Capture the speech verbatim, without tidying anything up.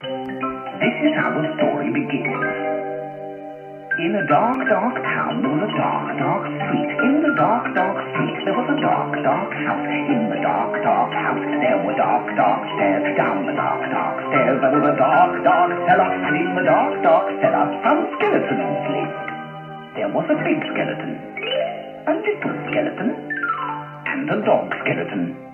This is how the story begins. In a dark, dark town, there was a dark, dark street. In the dark, dark street, there was a dark, dark house. In the dark, dark house, there were dark, dark stairs. Down the dark, dark stairs, there was a dark, dark cellar. And in the dark, dark cellar, some skeletons lived. There was a big skeleton, a little skeleton, and a dog skeleton.